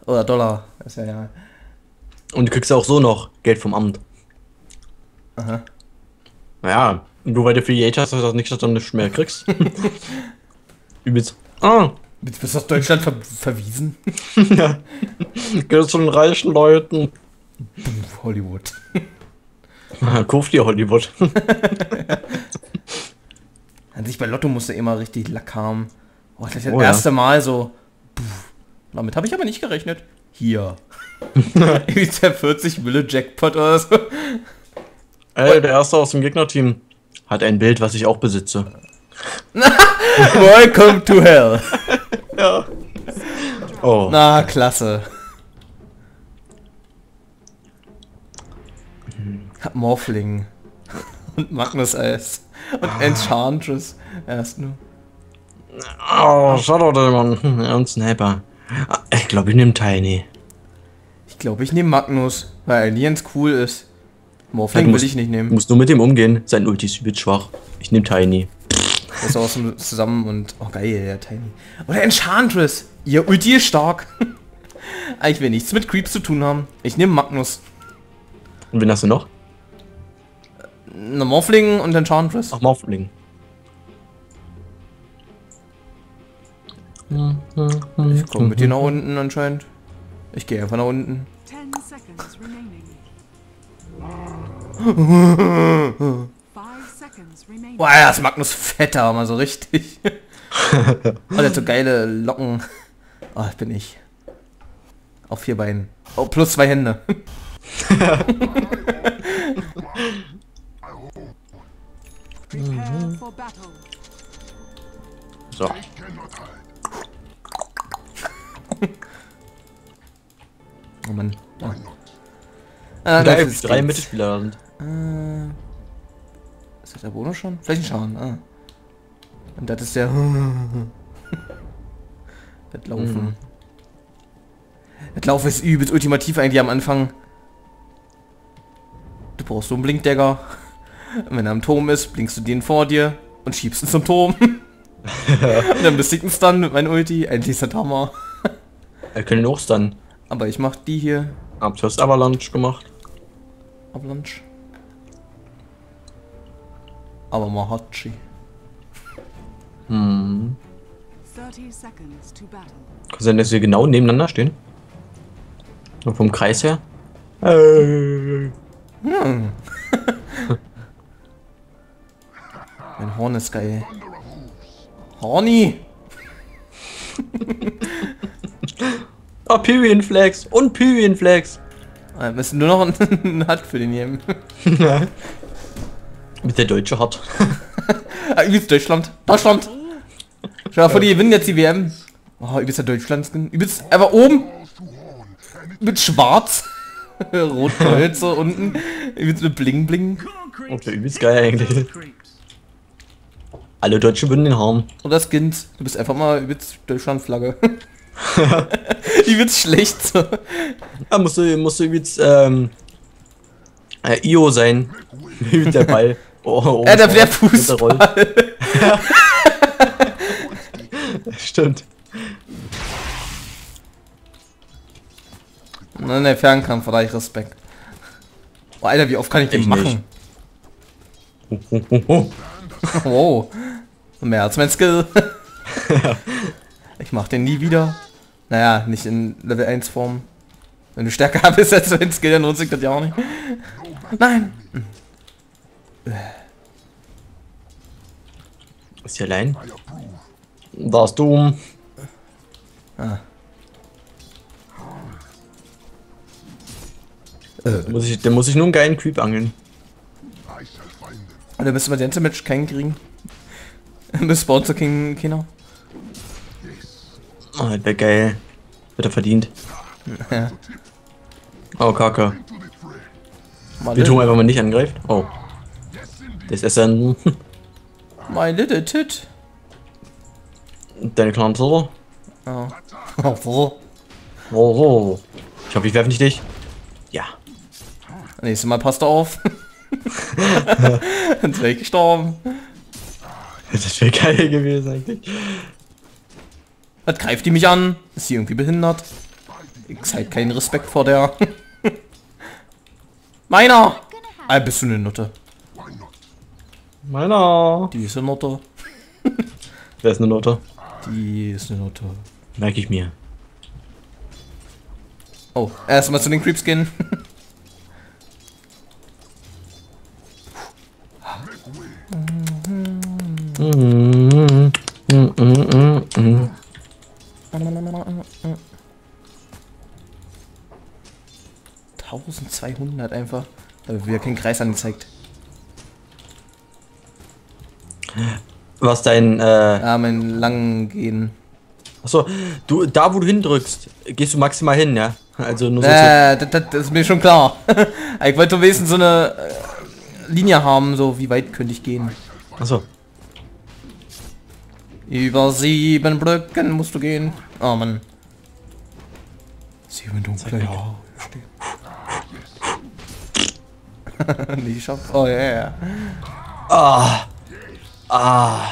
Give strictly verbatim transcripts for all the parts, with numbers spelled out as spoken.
Oder Dollar. Ist ja ja. Und du kriegst ja auch so noch Geld vom Amt. Aha. Naja, nur weil du für die Age hast, heißt das nicht, dass du nicht mehr kriegst. Übelst. Ah, Jetzt bist du aus Deutschland ver verwiesen? ja. Gehört zu den reichen Leuten. Puh, Hollywood. Kauf dir Hollywood. An sich bei Lotto musste immer richtig Lack haben. Oh, das ist das Oh ja. erste Mal so. Puh, damit habe ich aber nicht gerechnet. Hier. Ist der vierzig Mille Jackpot oder so. Ey, der erste aus dem Gegnerteam hat ein Bild, was ich auch besitze. Welcome to hell. Ja. Oh. Na, klasse. Hab Morphling. Und Magnus Eis. Und ah. Enchantress. Erst nur. Oh, schade, Mann. Und Sniper. Ich glaube, ich nehme Tiny. Ich glaube, ich nehme Magnus, weil Allianz cool ist. Morphling Ja, will ich nicht nehmen. Du musst nur mit dem umgehen. Sein Ulti ist übel schwach. Ich nehme Tiny. Das ist auch so zusammen und... Oh geil, der Tiny. Oder Enchantress. Ihr Ulti ist stark. Ich will nichts mit Creeps zu tun haben. Ich nehme Magnus. Und wen hast du noch? Na, Morphling und Enchantress. Ach, Morphling. Ich komme mit dir nach unten anscheinend. Ich gehe einfach nach unten. ten seconds remaining. five seconds remaining. Boah, das Magnus fetter, mal so richtig. Oh, der hat so geile Locken. Oh, das bin ich. Auf vier Beinen. Oh, plus zwei Hände. Prepare for battle. So. Oh Mann. Oh. Ah, Drei, das ist drei geht's. Mittelspieler sind. Äh, ist das der Bonus schon? Vielleicht schauen. Ah. Und das ist der... Das Laufen. Mhm. Das Laufen ist übelst ultimativ eigentlich am Anfang. Du brauchst so einen Blinkdagger. Und wenn er am Turm ist, blinkst du den vor dir und schiebst ihn zum Turm. Und dann bist du dann mit meinem Ulti. Eigentlich ist das Hammer. Wir können auch dann. Aber ich mach die hier. Hab zuerst Avalanche gemacht. Avalanche. Aber Mahachi. Hm. thirty seconds to battle. Kann sein, dass wir genau nebeneinander stehen? Und vom Kreis her? Äh. Hm. Mein Horn ist geil. Horny! Oh, Pyrian Flags und Pyrian Flags. Wir müssen nur noch einen Hut für den nehmen. Mit der deutsche Hut. Ah, übelst Deutschland. Deutschland! Schau mal vor, die gewinnen jetzt die W M. Oh, übelst der Deutschland-Skin. Übelst einfach oben. Mit schwarz. Rot Gold so unten. Übelst mit Bling Bling. Okay, übelst geil eigentlich. Alle Deutschen würden den haben. Oder Skins. Du bist einfach mal übelst Deutschland-Flagge. Übelst schlecht so. Da musst du, musst du übelst, ähm, äh, I O sein. Mit der Ball. Oh, oh, Ja, der, der oh, Fußball. Stimmt. Nein, der Fernkampf, da ich Respekt. Oh, Alter, wie oft kann ich den Ich machen? Oh, oh, oh, oh. Wow. Mehr als mein Skill. Ich mach den nie wieder. Naja, nicht in Level eins Form. Wenn du stärker bist als dein Skill, dann lohnt sich das ja auch nicht. Nein! Ist hier allein? Da ist Doom. Ah. Da muss ich, der muss ich nur einen geilen Creep angeln. Und dann müssen wir den Match keinen kriegen. Bis Sponsor King keiner. Oh, das wäre geil. Wird er verdient. Ja. Oh, Kacke. My Wir tun little, einfach mal nicht angreift. Oh. Das ist ein... my little tit. Deine kleinen Tiere. Oh. Oh, so. Oh, oh. Ich hoffe, ich werfe nicht dich. Ja. Nächstes Mal passt auf. Dann wäre ich gestorben. Das wäre geil gewesen eigentlich. Was greift die mich an? Ist sie irgendwie behindert? Ich zeig keinen Respekt vor der. Meiner! Ah, bist du eine Nutte? Meiner. Die ist eine Nutte. Wer ist eine Note? Die ist eine Nutte. Merke ich mir. Oh, erstmal zu den Creeps gehen. Mm, mm, mm, mm. eintausendzweihundert einfach. Da wird wieder kein Kreis angezeigt. Was dein, äh... Ja, mein lang gehen. Achso, du, da wo du hindrückst, gehst du maximal hin, ja? Also nur so... Äh, das, das, das ist mir schon klar. Ich wollte wenigstens so eine äh, Linie haben, so wie weit könnte ich gehen. Achso. Über sieben Brücken musst du gehen. Oh Mann. Sieben dunkle Jahre. Nee, ich schaff. Oh ja, yeah. Ah. Ah.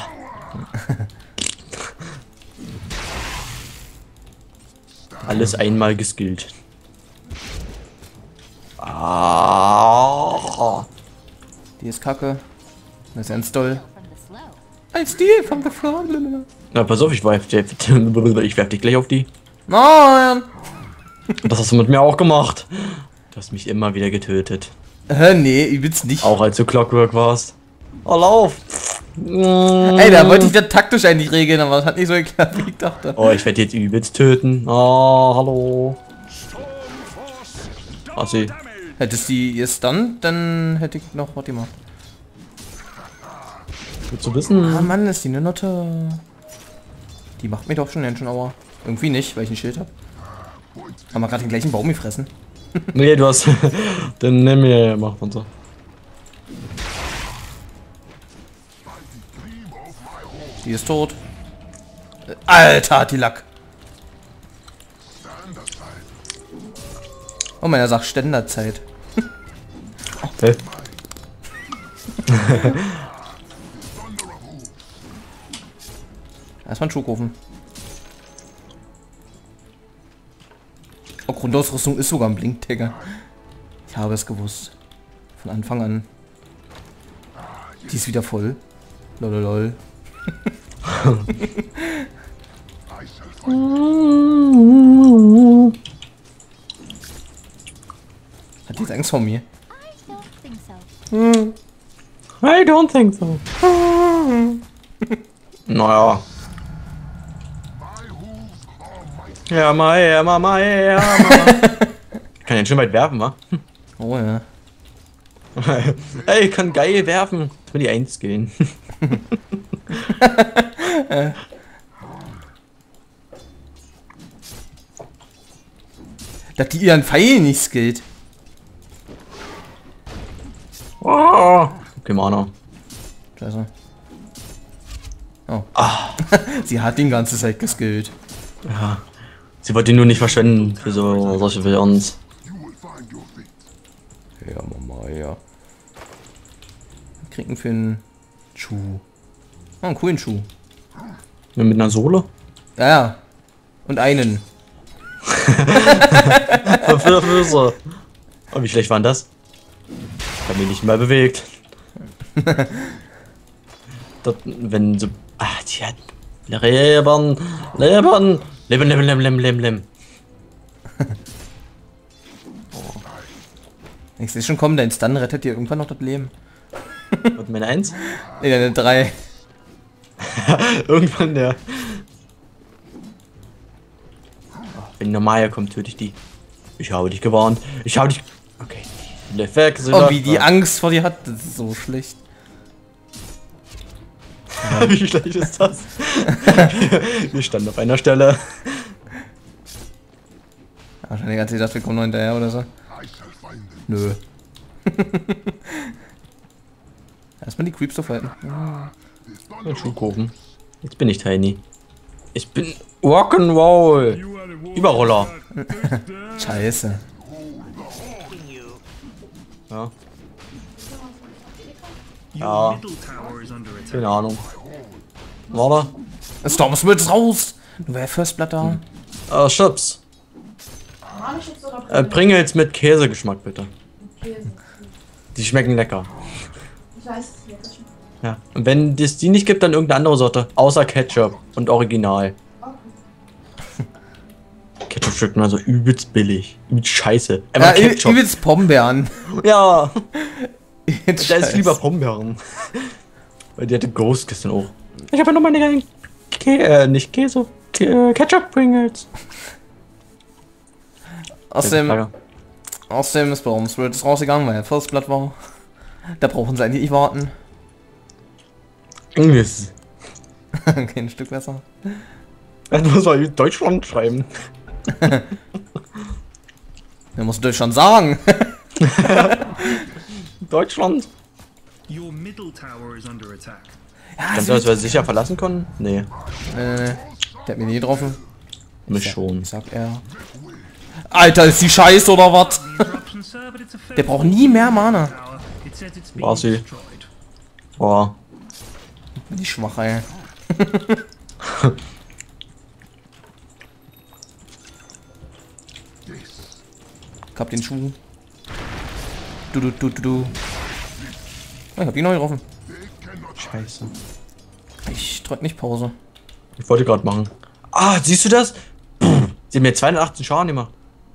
Alles einmal geskillt. Ah. Die ist kacke. Das ist ganz doll. Ein Stil von the floor. Na, pass auf, ich werf, ich werf dich gleich auf die. Nein! Das hast du mit mir auch gemacht. Du hast mich immer wieder getötet. Hä, nee, übelst nicht. Auch als du Clockwork warst. Oh, lauf! Ey, da wollte ich das taktisch eigentlich regeln, aber das hat nicht so geklappt, wie ich dachte. Oh, ich werde jetzt übelst töten. Oh, hallo. Ah, sie. Hättest die ihr Stun, dann hätte ich noch was gemacht. Willst du wissen? Ah Mann, ist die eine Nutte. Die macht mir doch schon ganz schön Aua. Irgendwie nicht, weil ich ein Schild habe. Haben wir gerade den gleichen Baum gefressen? Nee, du hast... Dann nimm mir, mach von so. Die ist tot. Alter, hat die Lack. Oh, meiner sagt Ständerzeit. Hä? Erstmal ein Schuhkofen. Oh, Grundausrüstung ist sogar ein Blink-Tagger. Ich habe es gewusst. Von Anfang an. Die ist wieder voll. Lololol. Hat die jetzt Angst vor mir? I don't think so. Naja. Ja, mal, ja, mal, mal, ja, mal. Ich kann den schon weit werfen, wa? Oh ja. Ey, ich kann geil werfen. Jetzt will die eins gehen. Dass die ihren Pfeil nicht skillt. Oh. Okay, Mana. Scheiße. Oh. Ah. Sie hat den ganze Zeit geskillt. Ja. Sie wollte ihn nur nicht verschwenden für so solche wie uns. Ja, Mama, ja. Wir kriegen für einen Schuh. Oh, einen coolen Schuh. Ja, mit einer Sohle? Ja, ja. Und einen. Für Füße. Oh, wie schlecht war denn das? Ich hab mich nicht mal bewegt. Dort, wenn so... Ah, die hat... Leben, Leben, Leben, Leben, Leben, Leben, Leben, Leben. Ich sehe schon kommen, dein Stun rettet dir irgendwann noch das Leben. Und meine Eins? Ne, deine drei. Irgendwann der. Oh, wenn Normaya kommt, töte ich die. Ich habe dich gewarnt. Ich habe dich... Okay. Bleib weg. So Oh, wie die Angst vor dir hat, das ist so schlecht. Wie schlecht ist das? Wir standen auf einer Stelle. Wahrscheinlich hat sie gedacht, wir kommen noch hinterher oder so. Nö. Erstmal die Creeps aufhalten. Ein Schuhkuchen. Jetzt bin ich Tiny. Ich bin Rock'n'Roll. Überroller. Scheiße. Ja. Ja. Keine Ahnung. Warte. Storm ist raus! Du wärst First Blood da. Äh, Chips. Bananenchips oder Äh, Pringles? Pringles mit Käsegeschmack, bitte. Käse. Die schmecken lecker. Ich weiß es nicht. Das schmeckt. Ja. Und wenn es die nicht gibt, dann irgendeine andere Sorte. Außer Ketchup und Original. Okay. Ketchup schmeckt mal so übelst billig. Übelst scheiße. Ja, Einfach ü- Ketchup. übelst Pombeeren. Ja. Jetzt Da ist Scheiß. lieber Pombeeren. Weil die hatte Ghost gestern auch. Ich habe ja noch meine geilen Kä äh, nicht Käse. K Ketchup Pringles. Außerdem, außerdem ist bei uns Spirit ist rausgegangen, weil er First Blood war. Da brauchen sie eigentlich nicht warten. Englisch. Kein Stück besser. Das muss man Deutschland schreiben. Der muss Deutschland sagen. Deutschland. Your middle tower is under attack. Kannst du das wir sicher verlassen können? Nee. Äh, der hat mich nie getroffen. Mich Ich schon. sag er. Alter, ist die Scheiße oder was? Interruption, sir, but it's a Der braucht nie mehr Mana. tower. It says it's been War sie. destroyed. Boah. Die Schwache, ey. Ich hab den Schuh. Du, du, du, du, du. Oh, ich hab ihn neu getroffen. Scheiße. Ich drück nicht Pause. Ich wollte gerade machen. Ah, siehst du das? Puh, sie haben mir zweihundertachtzehn Schaden gemacht.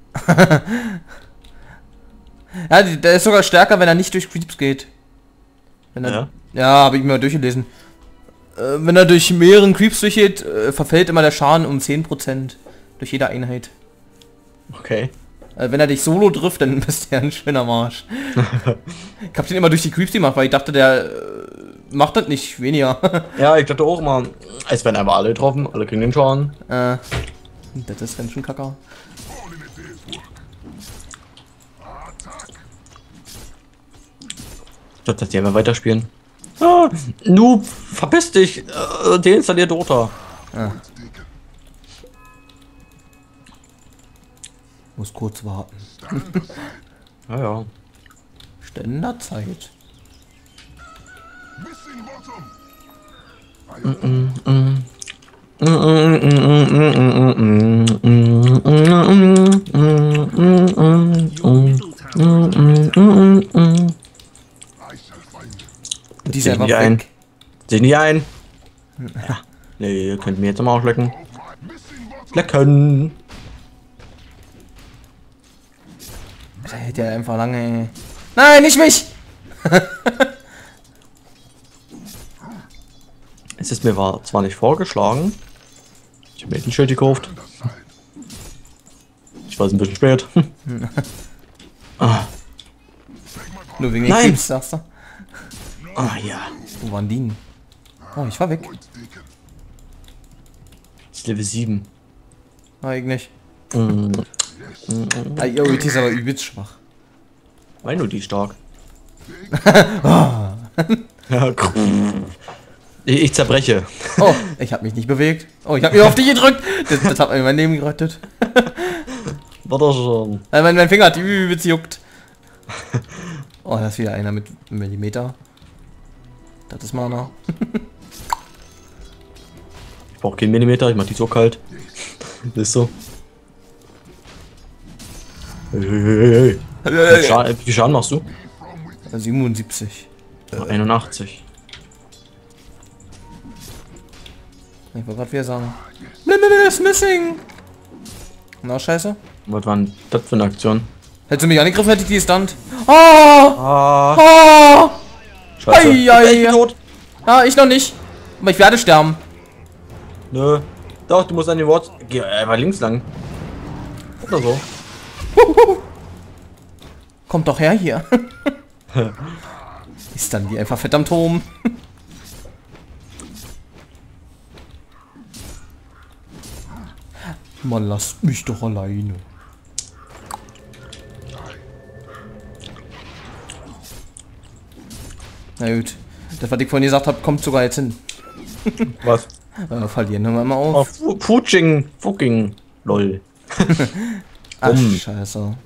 Ja, die- der ist sogar stärker, wenn er nicht durch Creeps geht. Wenn er, Ja? ja, habe ich mir mal durchgelesen. Äh, wenn er durch mehreren Creeps durchgeht, äh, verfällt immer der Schaden um zehn Prozent. Durch jede Einheit. Okay. Äh, wenn er dich solo trifft, dann bist du ja ein schöner Marsch. Ich hab den immer durch die Creeps gemacht, weil ich dachte, der äh, macht das nicht weniger. Ja, ich dachte auch mal, es werden einfach alle getroffen, alle kriegen den Schaden. äh, das ist ganz schön kacker. Ich dachte, dass die einfach weiterspielen. Ah, Noob, verpiss dich, äh, deinstallier Dota. Muss kurz warten. Ja, ja. Ständerzeit. Your middle tower is under attack. Die ist Sehen einfach die ein. weg. Sehen die ein? Ja. Nee, ihr könnt mir jetzt am Arsch lecken. Lecken. Der hält ja einfach lange. Ey. Nein, nicht mich! Es ist mir war zwar nicht vorgeschlagen. Ich habe mir ein Schild gekauft. Ich war ein bisschen spät. ah, Nur wegen den Nein. Creeps, sagst du? ah ja. Wo waren die denn? Oh, ich war weg. Das ist Level sieben. Ah, ich nicht. Mm. Ah, yo, die ist aber übelst schwach. Weil nur die stark. Ja, ich, ich zerbreche. Oh, ich habe mich nicht bewegt. Oh, ich habe mich auf die gedrückt. Das, das hat mir mein Leben gerettet. War doch schon. Äh, mein, mein Finger hat übelst juckt. Oh, das ist wieder einer mit Millimeter. Das ist Mana. Ich brauche keinen Millimeter, ich mach die so kalt. Das ist so. Hey, hey, hey, hey. Wie viel Schaden, wie viel Schaden machst du? siebenundsiebzig. einundachtzig. Ich wollte gerade wieder sagen. Limit is missing! Na, scheiße. Was war denn das für eine Aktion? Hättest du mich angegriffen, hätte ich die gestunt. Oh! Ah, Oh! scheiße. Ei, ei, Ich bin ei. tot. Ah, ich noch nicht. Aber ich werde sterben. Nö. Doch, du musst an den Wort. Geh einfach links lang. Oder so. Kommt doch her hier. Ist dann die einfach fett am Turm. Mann, lasst mich doch alleine. Na gut. Das, was ich vorhin gesagt habe, kommt sogar jetzt hin. Was? Äh, verlieren wir mal Oh, auf. Fu- Fuching. Fucking. Lol. Ach, um. scheiße.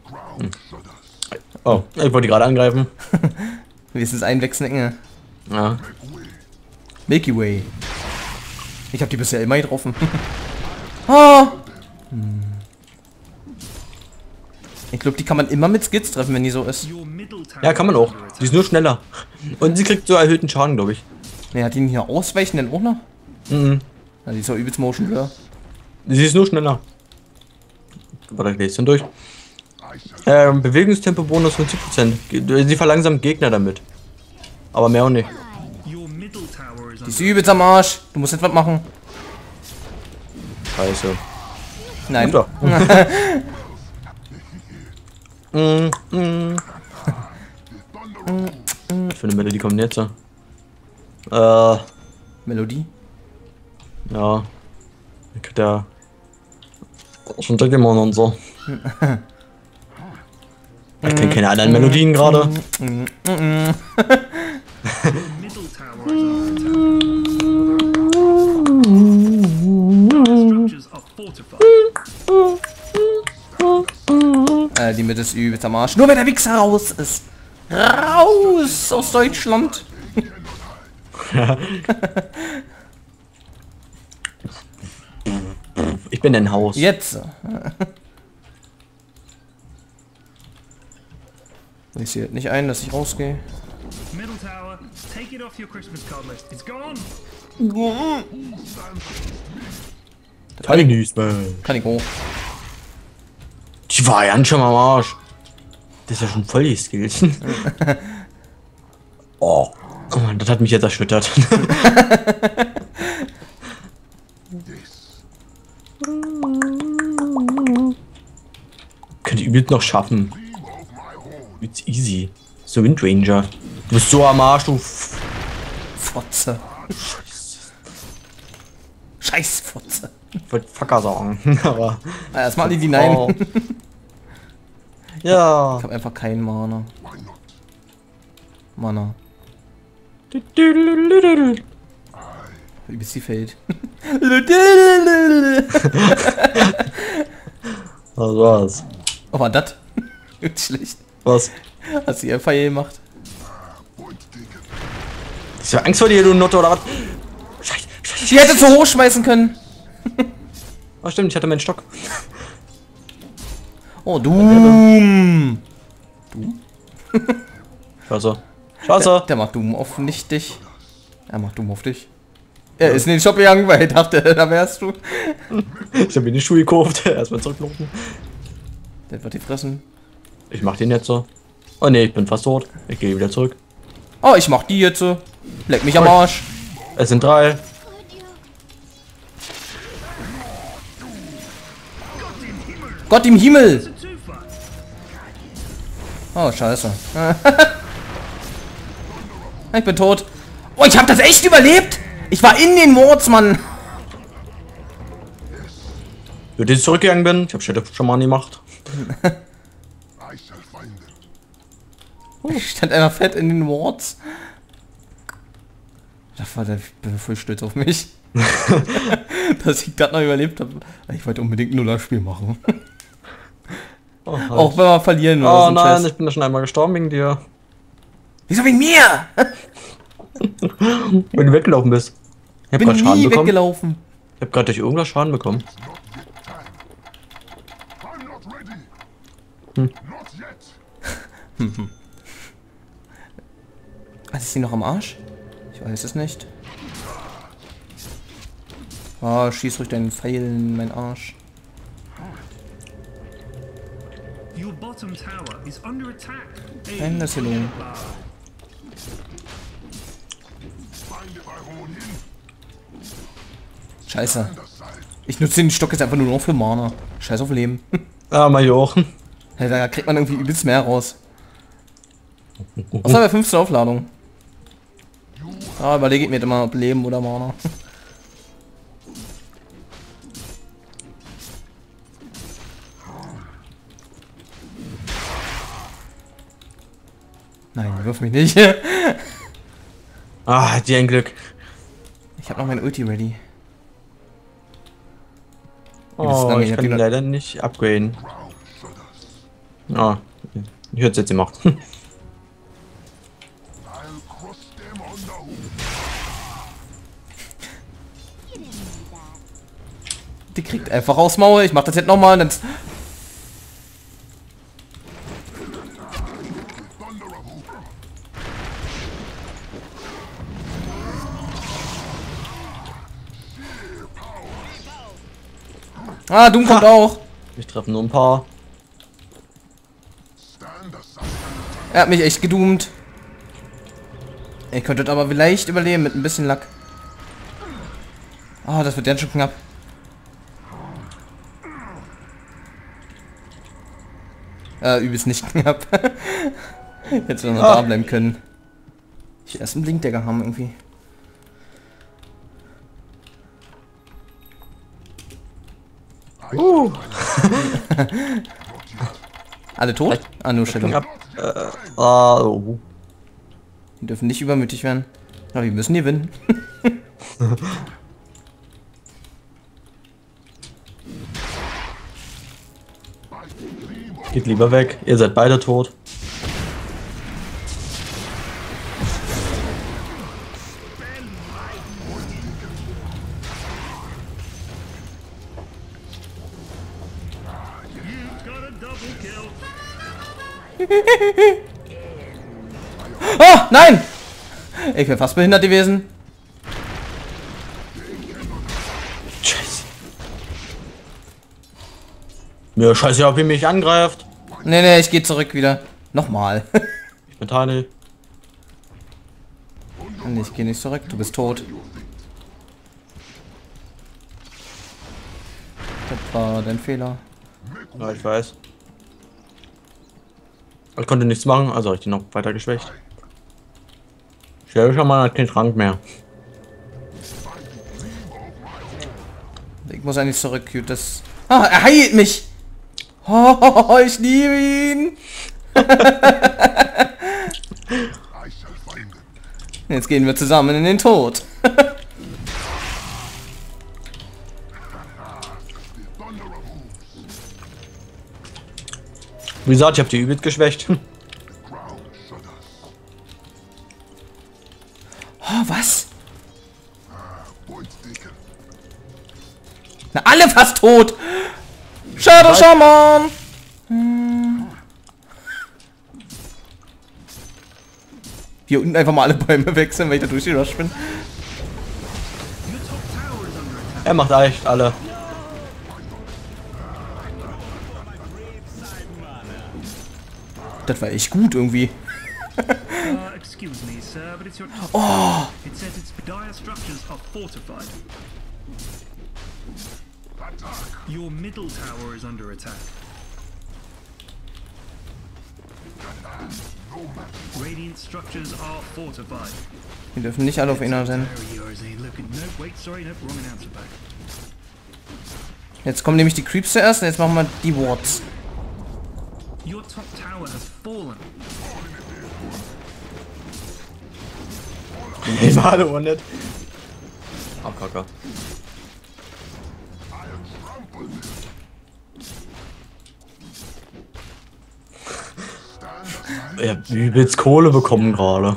Oh, ich wollte die gerade angreifen. Wie ist es einwechseln? Ja. Milky Way. Ich habe die bisher immer getroffen. Ah! Hm. Ich glaube, die kann man immer mit Skills treffen, wenn die so ist. Your middle tower Ja, kann man is auch. under attack. Die ist nur schneller. Und sie kriegt so erhöhten Schaden, glaube ich. Ne, hat die ihn hier ausweichen denn auch noch? Mhm. Ja, die ist ja übelst Motion höher. Sie ist nur schneller. Warte, ich lese dann durch. Ähm, Bewegungstempo-Bonus fünfzig Prozent. Sie verlangsamt Gegner damit. Aber mehr auch nicht. Your middle tower is Die under ist übelst am Arsch. Du musst etwas machen. Scheiße. Nein. Doch. mm, mm. Was für eine Melodie kommt denn jetzt? so? Äh, Melodie. ja. Ich krieg ja schon Digimon und so. Ich kenne keine anderen Melodien gerade. Your middle tower is under attack. Structures are fortified. Äh, die Mitte ist übelst am Arsch. Nur wenn der Wichser raus ist. Raus aus Deutschland. Ich bin ein Haus. Jetzt. Ich sehe nicht ein, dass ich rausgehe. Middle tower, take it off your Christmas card list. It's gone. Chinese man. Kann ich hoch. Die war ja schon am Arsch. Das ist ja schon voll die Skills. Oh. Oh Mann, das hat mich jetzt erschüttert. Könnte übelst noch schaffen. It's easy. So Windranger. Du bist so am Arsch, du. F Fotze. Scheiß Fotze. ich wollte Fucker sagen. Aber. Ah, erstmal die Nein. Oh. Ja. Ich habe einfach keinen Mana. Mana. Wie bist die fällt. Was war's? Oh, war das? Schlecht. Was? Hast du ihr Pfeil gemacht? Hast du Angst vor dir, du Nutte, oder was? Scheiße, scheiße. Die hätte zu hoch schmeißen können. Oh, stimmt, ich hatte meinen Stock. Oh, Doom. Scheiße. Der, Scheiße. der macht Doom auf nicht dich. Er macht Doom auf dich. Er ist in den Shop gegangen, weil er dachte, da wärst du. Ich hab mir die Schuhe gekauft. Erstmal zurücklaufen. Der wird die fressen. Ich mach den jetzt so. Oh ne, ich bin fast tot. Ich gehe wieder zurück. Oh, ich mach die jetzt so. Leck mich am Arsch. Es sind drei. Gott im Himmel. It's a two-fight. Oh, scheiße. Ich bin tot. Oh, ich hab das echt überlebt. Ich war in den Wards, Mann. Wenn ich zurückgegangen bin, ich hab schon mal gemacht. Ich stand einfach fett in den Wards. Das war der, ich bin voll stolz auf mich. Dass ich das noch überlebt habe. Ich wollte unbedingt ein Nuller-Spiel machen. Oh, halt. Auch wenn wir verlieren oder Oh so ein nein, Scheiß. ich bin da schon einmal gestorben wegen dir. Wieso wegen mir? Wenn du weggelaufen bist. Ich hab Bin grad Schaden nie bekommen. weggelaufen. Ich hab grad durch irgendwas Schaden bekommen. Was ist sie noch am Arsch? Ich weiß es nicht. Oh, schieß ruhig deinen Pfeil in meinen Arsch. Your bottom tower is under attack. A Nein, das hier clear nun. bar. Scheiße. Ich nutze den Stock jetzt einfach nur noch für Mana. Scheiß auf Leben. Ah, mal hier hoch. Hey, da kriegt man irgendwie übelst mehr raus. Was haben wir? fünfzehn Aufladung. Ah, überlege ich mir immer, ob Leben oder Mana. Nein, wirf mich nicht. Ah, hat die ein Glück. Ich habe noch mein Ulti ready. Oh, lange, ich ich hab kann die ihn noch- leider nicht upgraden. Ah, ich hätte es jetzt gemacht. Die kriegt einfach aufs Maul. Ich mach das jetzt nochmal. Dann Ah, Doom kommt Ha. auch. Ich treffe nur ein paar. Er hat mich echt gedoomt. Ihr könntet aber vielleicht überleben mit ein bisschen Lack. Ah, das wird ganz schön knapp. Äh, übelst nicht knapp. Jetzt wir noch Ah. da bleiben können. Ich erst einen Blinkdagger haben irgendwie. Uh. Alle tot? Ah, nur Shadow. Ab. Äh, ah, oh. Die dürfen nicht übermütig werden. Aber wir müssen gewinnen. Geht lieber weg. Ihr seid beide tot. Got a double kill. Oh, nein! Ich wäre fast behindert gewesen. Scheiße. Mir scheiße, ob ihr mich angreift. Nee, nee, ich gehe zurück wieder. Nochmal. Ich bin Tani. Nee, ich gehe nicht zurück, du bist tot. Das war dein Fehler. Ja, ich weiß. Ich konnte nichts machen, also habe ich die noch weiter geschwächt. Ich habe schon mal keinen Trank mehr. Ich muss eigentlich zurück, das... Ah, er heilt mich! Oh, ich liebe ihn! Jetzt gehen wir zusammen in den Tod. Wie gesagt, ich habe die übelst geschwächt. Oh, was? Na, alle fast tot! Shadow Shaman! Hm. Hier unten einfach mal alle Bäume wechseln, weil ich da durchgerusht bin. Er macht echt alle. Das war echt gut irgendwie. Uh, excuse me, sir, but it's your top. Oh! It says its dire structures are fortified. Your middle tower is under attack. Radiant structures are fortified. Wir dürfen nicht alle auf einer sein. Yours ain't looking. No, wait, sorry, no, wrong announcer back. Jetzt kommen nämlich die Creeps zuerst und jetzt machen wir die Wards. Your top tower has fallen. Ich war alle auch nicht. Ah, Kacke. Ja, übelst Kohle bekommen gerade.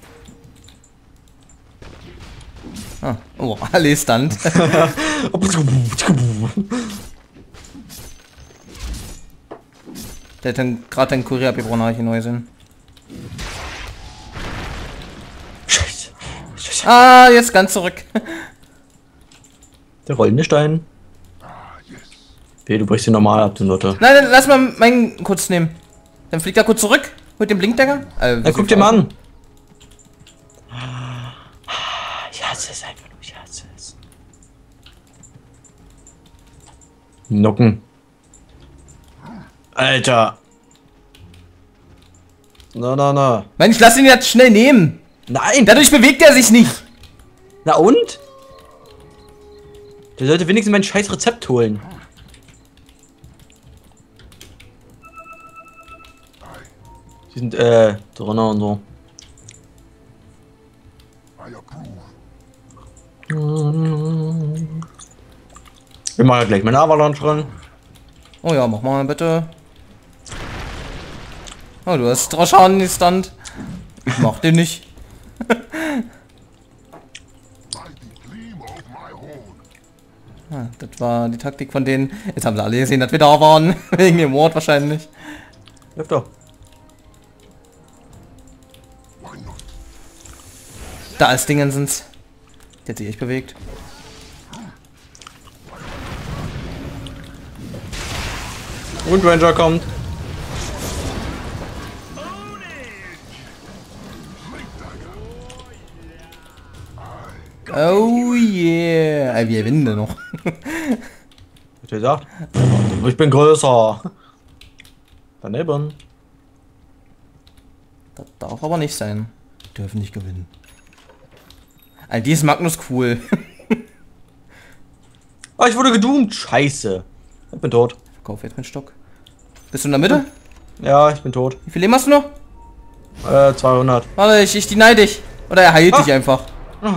Ah, oh, alle Stand. Der hat dann gerade den Kurier abgebrochen, habe ich neu sind. Scheiße. Scheiße. Ah, jetzt ganz zurück. Der rollende Stein. Okay, du brichst ihn normal ab, du Lotte. Nein, dann lass mal meinen kurz nehmen. Dann fliegt er kurz zurück mit dem Blinkdagger. Äh, Ja, guck dir mal an. Ich hasse es einfach nur, ich hasse es. Nocken. Alter. Na, na, na. Mensch, lass ihn jetzt schnell nehmen. Nein! Dadurch bewegt er sich nicht. Na und? Der sollte wenigstens mein scheiß Rezept holen. Die sind, äh, drin und so. Wir machen ja gleich meine Avalanche dran. Oh ja, mach mal bitte. Oh, du hast drei Schaden in Stand. Ich mach den nicht. Ah, das war die Taktik von denen. Jetzt haben sie alle gesehen, dass wir da waren. Wegen dem Mord wahrscheinlich. Läuft doch. Da ist Dingensens. Der hat sich echt bewegt. Und Ranger kommt. Oh yeah. Ey, wir gewinnen noch. Hat er gesagt? Ich bin größer. Daneben. Das darf aber nicht sein. Wir dürfen nicht gewinnen. Ey, die ist Magnus cool. Ah, ich wurde gedoomt. Scheiße. Ich bin tot. Verkauf jetzt meinen Stock. Bist du in der Mitte? Ja, ich bin tot. Wie viel Leben hast du noch? Äh, zweihundert. Warte, ich, ich deny dich. Oder er heilt Ah. dich einfach. Ah.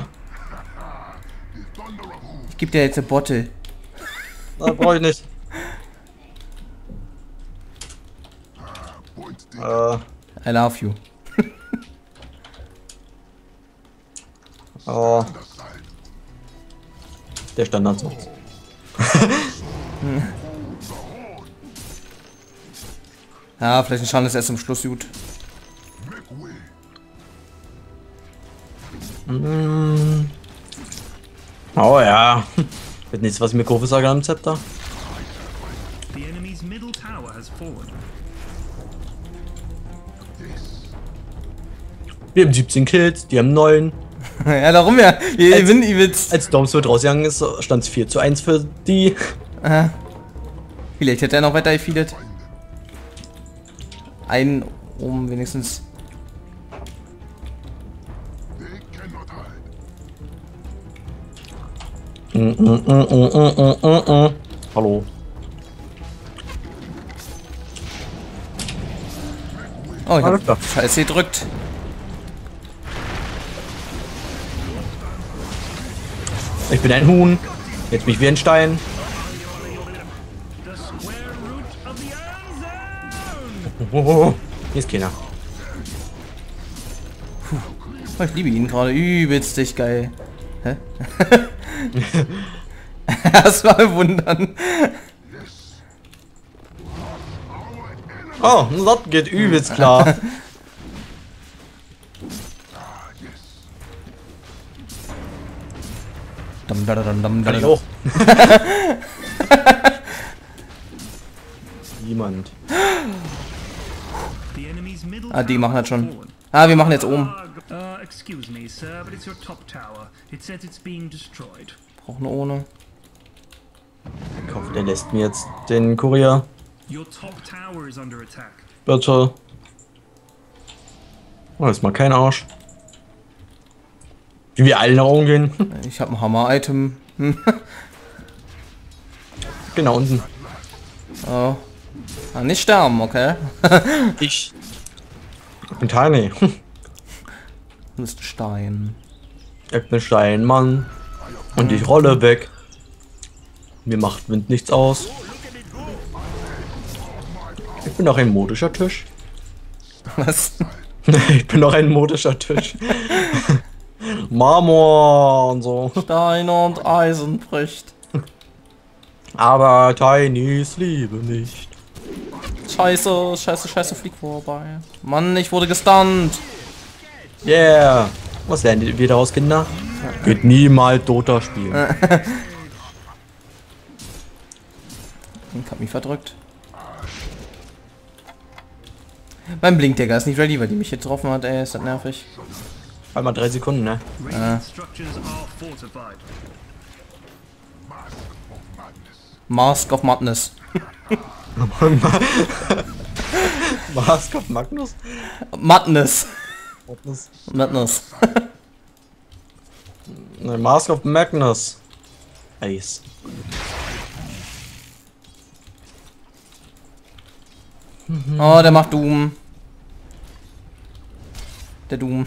Ich geb dir jetzt eine Bottle. Das brauche ich nicht. äh, I love you. oh. Der Standardsatz. Ja, vielleicht ein Schaden ist erst zum Schluss gut. Mm. Oh ja. Wird nichts, was ich mir Kurve sage am Zepter. The enemy's middle tower has fallen. Wir haben siebzehn Kills, die haben neun. Ja, darum ja. Wir Als- gewinnen übelst. Als Domswood rausgegangen ist, stand es vier zu eins für die. Aha. Vielleicht hätte er noch weiter gefeedet. Einen oben wenigstens. Mm, mm, mm, mm, mm, mm, mm. Hallo. Oh, ich Alles klar. hab Scheiße gedrückt. Ich bin ein Huhn. Jetzt bin ich wie ein Stein. The square root of the Iron Zone! Oh, hier ist keiner. Oh, ich liebe ihn gerade. Übelst dich geil. Hä? Erstmal wundern. Oh, das geht übelst klar. Dam, da, da, dam, dam, da, Kann ich da. auch. Niemand. The enemy's middle Ah, die tower machen das has schon. fallen. Ah, wir machen jetzt oben. Uh, excuse me, sir, but it's your top tower. It says it's being destroyed. Brauchen ohne. Ich hoffe, der lässt mir jetzt den Kurier. Your top tower is under attack. Bitte. Oh, ist mal kein Arsch. Wie wir alle nach oben gehen. Ich habe ein Hammer-Item. Hm. Genau unten. Oh. Ah, nicht sterben, okay. Ich. Ich bin Tiny. Du bist Stein. Ich bin Steinmann. Und ich rolle weg. Mir macht Wind nichts aus. Ich bin auch ein modischer Tisch. Was? Ich bin doch ein modischer Tisch. Marmor und so. Stein und Eisen bricht. Aber Tinys liebe nicht. Scheiße, scheiße, scheiße, flieg vorbei. Mann, ich wurde gestunt. Yeah. Was lernt ihr daraus, Kinder? Geht niemals Dota spielen. Ich hab mich verdrückt. Mein Blinkdagger ist nicht ready, weil die mich jetzt getroffen hat, ey, ist das nervig. Einmal drei Sekunden, ne? Radiant structures are fortified. Mask of Madness. Mask of Magnus? Madness. Magnus. Madness. Ne, Mask of Magnus. Ace. Oh, der macht Doom. Der Doom.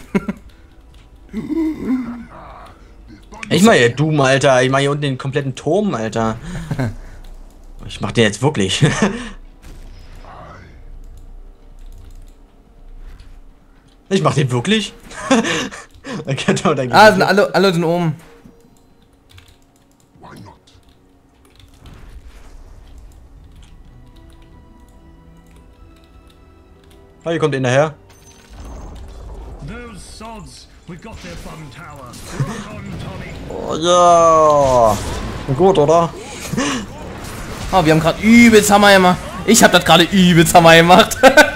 Ich mach ja Doom, Alter. Ich mach hier unten den kompletten Turm, Alter. Ich mach den jetzt wirklich. Ich mach den wirklich? Dann kennt man dann Ah, sind alle, alle sind oben. Ah, hier kommt einer her. Those sods, we got their bum tower. Rock on, Tommy. Oh ja. Gut, oder? Oh, wir haben gerade übelst Hammer gemacht. Ich hab das gerade übelst hammer gemacht.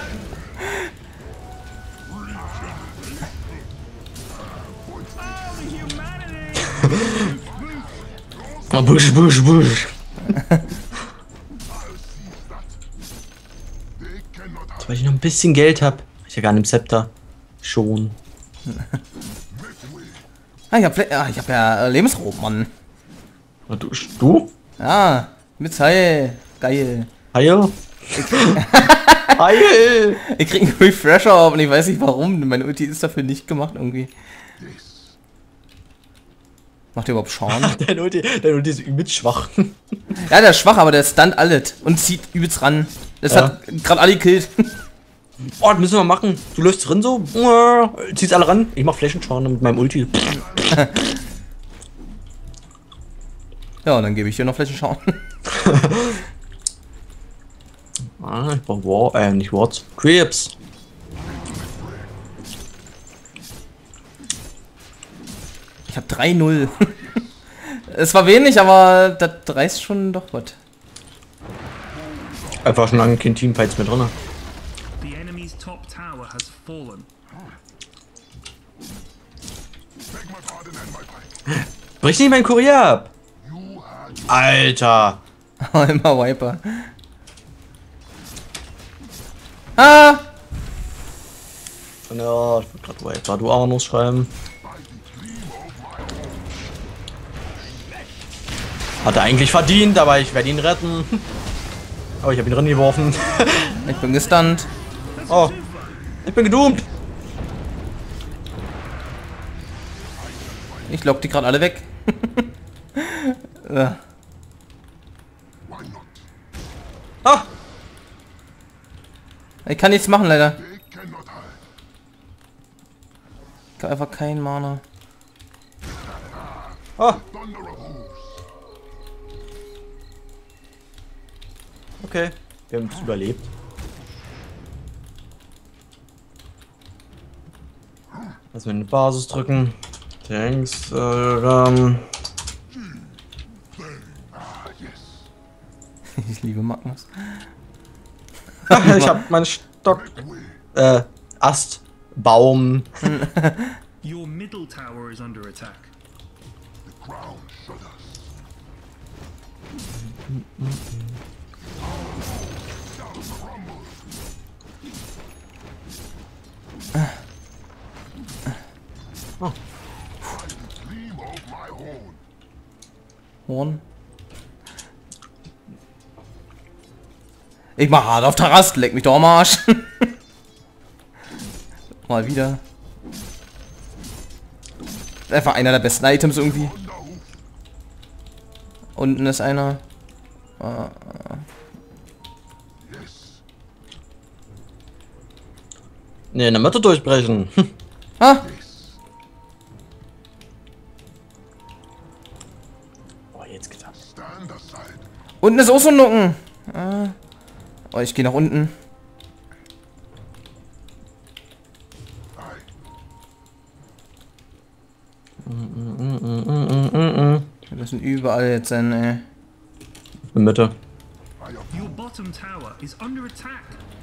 Busch, busch, busch. Weil ich noch ein bisschen Geld habe. Ich ja gar nicht im Scepter. Schon. Ah, ich hab, Fle- ah, ich hab ja äh, Lebensraum, Mann. Und du? Du? Ja, mit Heil. Geil. Heil? Heil! Ich krieg einen Refresher auf und ich weiß nicht warum. Meine Ulti ist dafür nicht gemacht irgendwie. Macht der überhaupt Schaden? Dein Ulti, dein Ulti ist übelst schwach. Ja, der ist schwach, aber der stunt alles und zieht übelst ran. Das Ja. hat gerade alle gekillt. Oh, das müssen wir machen. Du läufst drin so, ziehst alle ran. Ich mach Flächenschaden mit meinem Ulti. Ja, und dann gebe ich dir noch Flächenschaden. Ah, ich brauch War, äh, nicht Wards. Creeps. Ich hab drei null. Es war wenig, aber das reißt schon doch was. Einfach schon lange kein Teamfights mehr drin. The enemy's top tower has fallen. Brich nicht mein Kurier ab! Alter! Immer Wiper. Ah! Ja, ich wollte gerade Wiper, du Arnos schreiben. Hat er eigentlich verdient, aber ich werde ihn retten. Aber ich habe ihn drin geworfen. Ich bin gestunt. Oh, ich bin gedoomt. Ich lock die gerade alle weg. Ja. Ah, Ich kann nichts machen, leider. Ich hab einfach keinen Mana. ah. Okay, wir haben es überlebt. Lass mir eine Basis drücken. Thanks, äh, ähm. Ich liebe Magnus. Ich hab meinen Stock. Äh, Ast. Baum. Your middle tower is under attack. Oh. Horn. Ich mach hart auf Tarast, leck mich doch am Arsch. Mal wieder. Einfach einer der besten Items irgendwie. Unten ist einer. Ah. Ne, in der Mitte durchbrechen. Hm. Ah. Oh, jetzt geht's ab. Unten ist auch so ein Nucken. Ah. Oh, ich gehe nach unten. Das sind überall jetzt ein, ey. In der Mitte. Your bottom tower is under attack.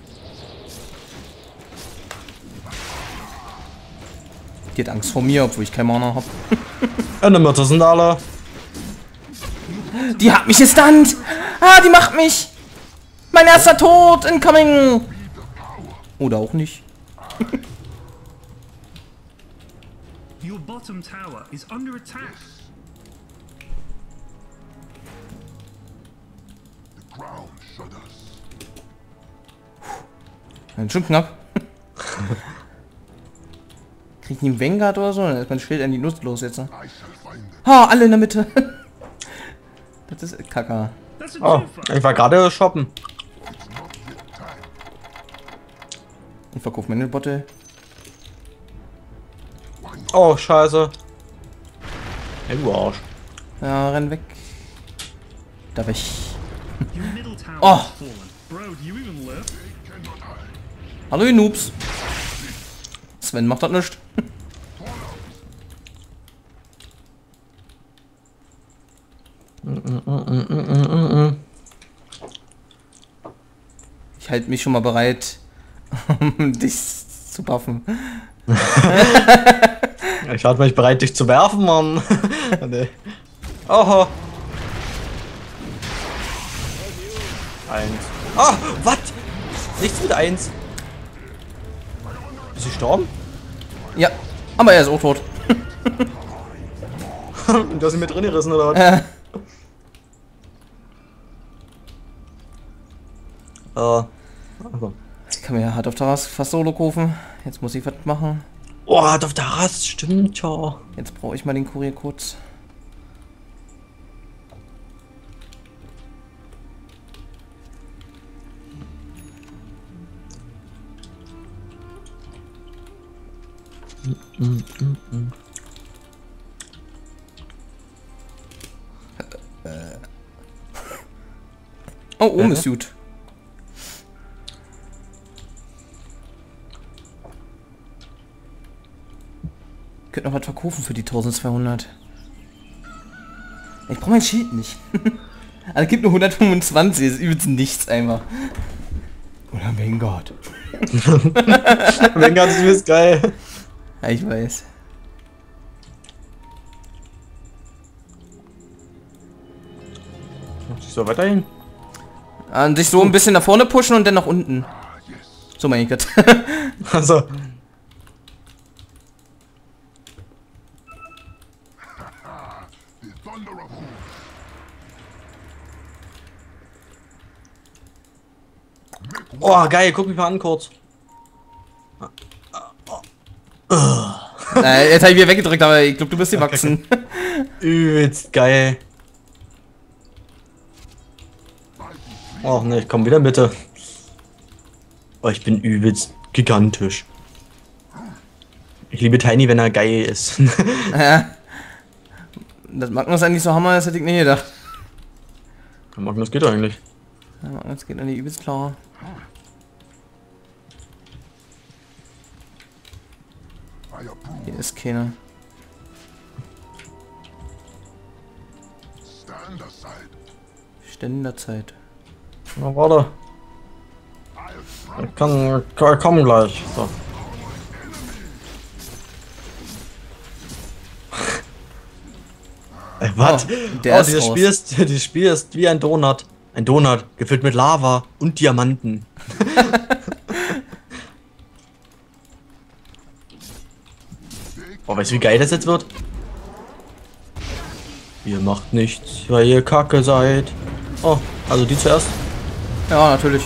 Die hat Angst vor mir, obwohl ich kein Mana hab. In der Mitte sind alle. Die hat mich gestunt! Ah, die macht mich! Mein erster Tod! Incoming! Oder auch nicht. Your bottom tower is under attack. Dann schon knapp. Krieg ich einen Vanguard oder so? Dann ist mein Schild an die Nuss los jetzt. Ha, alle in der Mitte. Das ist Kacke. That's a Oh, twofer. ich war gerade shoppen. Ich verkaufe meine Botte. Oh, scheiße. Hey, du Arsch. Ja, renn weg. Da weg. Your middle tower Oh. has fallen. Bro, do you even live? Hallo ihr Noobs. Sven macht das nicht. Ich halte mich schon mal bereit, um dich zu buffen. Ich halte mich bereit, dich zu werfen, Mann. Nee. Oho. Eins. Ah, was? Nichts mit eins. Ist sie gestorben? Ja, aber er ist auch tot. Und du hast ihn mit drin gerissen, oder was? Äh, Äh. Also. ich kann mir hart auf der Rast fast Solo kaufen. Jetzt muss ich was machen. Oh, hat auf der Rast, stimmt ja. Jetzt brauche ich mal den Kurier kurz. Mm, mm, mm. Oh, oben Ja. ist gut. Ich könnte noch was verkaufen für die eintausendzweihundert. Ich brauche mein Schild nicht. Also gibt nur hundertfünfundzwanzig, das ist übelst nichts einfach. Oder mein Gott. Wenn ganz ist geil. Ja, ich weiß. So, weiterhin. An sich so ein bisschen nach vorne pushen und dann nach unten. So mein Gott. Also. Oh, geil, guck mich mal an kurz. äh, jetzt habe ich wieder weggedrückt, aber ich glaube, du bist gewachsen. Übelst geil. Oh ne, ich komm wieder in Mitte. Oh, ich bin übelst gigantisch. Ich liebe Tiny, wenn er geil ist. Ja. Das Magnus eigentlich so Hammer, das hätte ich nicht gedacht. Magnus geht eigentlich. Ja, Magnus geht an die übelst klar. Hier ist keiner. Ständerzeit. Na, warte. Ich kann, kann kommen gleich. So. Äh, was? Oh, der oh, ist dieses raus. Spiel ist, dieses Spiel ist wie ein Donut. Ein Donut, gefüllt mit Lava und Diamanten. Oh, weißt du, wie geil das jetzt wird? Ihr macht nichts, weil ihr Kacke seid. Oh, also die zuerst. Ja, natürlich.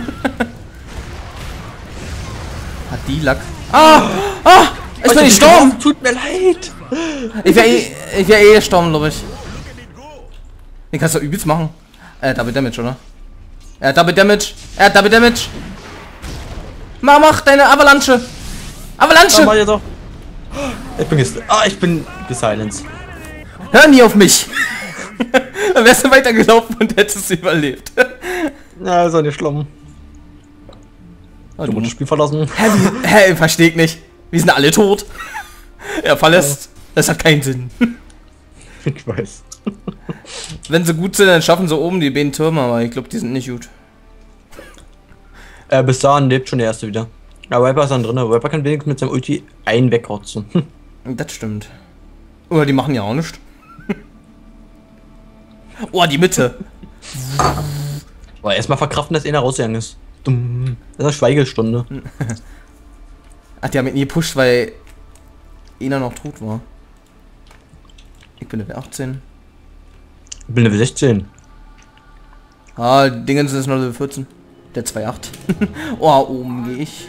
Hat die Lack. Ah! Ah! Ich bin nicht gestorben! Tut mir leid. Ich wäre eh, ich wär eh gestorben, glaube ich. Den kannst du übelst machen. Er hat Double Damage, oder? Er hat Double Damage. Er hat Double Damage. Mach, mach deine Avalanche. Avalanche! Mach jetzt doch. Ich bin gest Ah, ich bin gesilenced. Hör nie auf mich. Dann wärst du weitergelaufen und hättest überlebt. Ja, ist ja nicht schlimm. Oh, Du musst das Spiel verlassen. Hä, wie, hä, versteh ich nicht. Wir sind alle tot. Er verlässt. Das hat keinen Sinn. Ich weiß. Wenn sie gut sind, dann schaffen sie oben die beiden Türme, aber ich glaube, die sind nicht gut. Äh, bis dahin lebt schon der erste wieder. Ja, Viper ist dann drin. Viper kann wenigstens mit seinem Ulti einen wegkotzen. Das stimmt. Oder die machen ja auch nichts. Oh, die Mitte. Aber erstmal verkraften, dass einer rausgegangen ist. Dumm. Das ist eine Schweigestunde. Ach, die haben ihn nie gepusht, weil einer noch tot war. Ich bin Level achtzehn. Ich bin Level sechzehn. Ah, Dingens ist noch Level vierzehn. Der zwei Komma acht. Oh, oben gehe ich.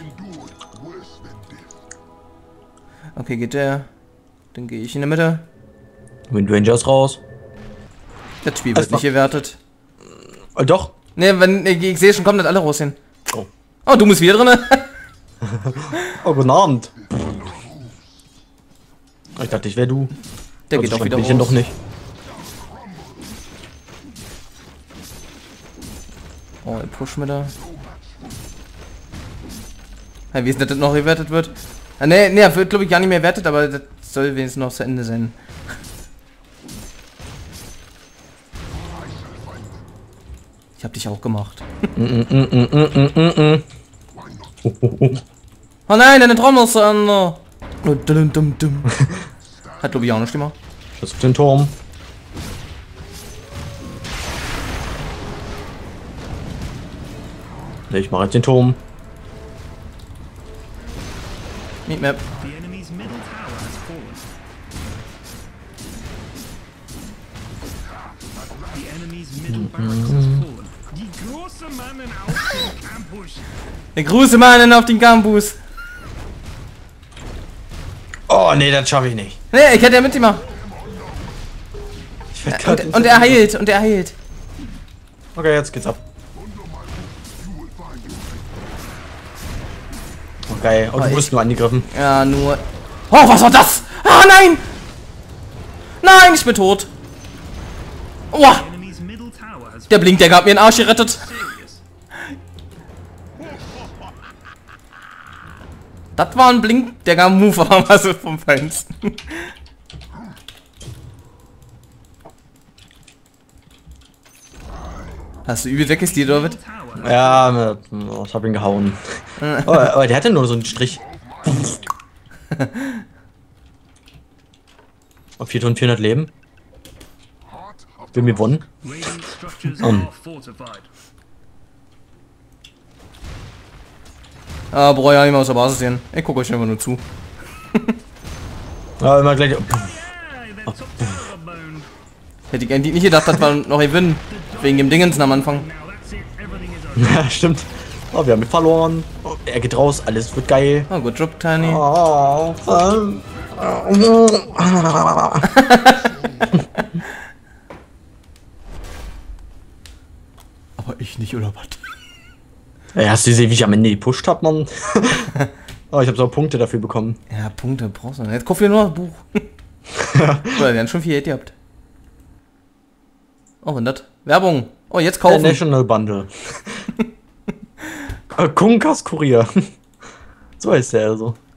Okay, geht der. Dann gehe ich in der Mitte. Wind Ranger ist raus. Das Spiel wird Also- nicht gewertet. Oh, doch. Ne, wenn ich, ich sehe schon, kommen das alle raus hin. Oh. Oh, du bist wieder drin. Oh, guten Abend. Ich dachte, ich wäre du. Der Also geht auch schlank wieder bin ich denn raus. doch nicht. Oh, ich push mit da. Ja, wie ist denn das noch gewertet wird? Ah, ne, ne, wird glaube ich gar nicht mehr wertet, aber das soll wenigstens noch zu Ende sein. Ich hab dich auch gemacht. Mm, mm, mm, mm, mm, mm, mm. Oh, oh, oh. Oh nein, deine Trommel ist zu Ende. Oh, dum, dum, dum. Hat glaube ich auch eine Stimme. Das ist den Turm. Nee, ich mache jetzt den Turm. Meet Map. The enemy's middle tower has fallen. The enemy's middle barracks has fallen. Die große Mannen auf den Campus. Der große Mann auf den Campus. Oh nee, das schaffe ich nicht. Nee, ich hätte ja mit ihm. Ich werd grad Und, und er heilt, und er heilt. Okay, jetzt geht's ab. Oh, geil. Oh, Oh, du ich- wurdest nur angegriffen. Ja, nur... Oh, was war das? Ah, nein! Nein, ich bin tot. Oh, Enemy's middle tower has der Blink, der gab mir den Arsch gerettet. serious. Das war ein Blink, der gab einen Move, aber was ist vom Feinsten. Hast du übel weggestealt, David? Tower. Ja, oh, ich hab ihn gehauen. oh, aber der hatte nur so einen Strich. Auf viertausendvierhundert Leben. Wir haben gewonnen. Radiant structures Um. are fortified. Ah, brauche ja nicht mehr aus der Basis sehen. Ich gucke euch einfach nur zu. Ja, immer gleich. Yeah, they took the bone. Hätte ich eigentlich nicht gedacht, dass wir noch gewinnen. Wegen dem Dingensen am Anfang. Now that's it. Everything is over. Ja, stimmt. Oh, wir haben mit verloren. Oh, er geht raus, alles wird geil. Oh, gut Job, Tiny. Oh, ähm. Aber ich nicht, oder was? Ja, hast du gesehen, wie ich am Ende gepusht hab, Mann? Oh, ich habe so Punkte dafür bekommen. Ja, Punkte brauchst du nicht. Jetzt kauf dir nur ein Buch. Oder, wir haben schon viel Geld gehabt. Oh, hundert. Werbung. Oh, jetzt Der kaufen. National Bundle. Kunkas Kurier. So heißt der also.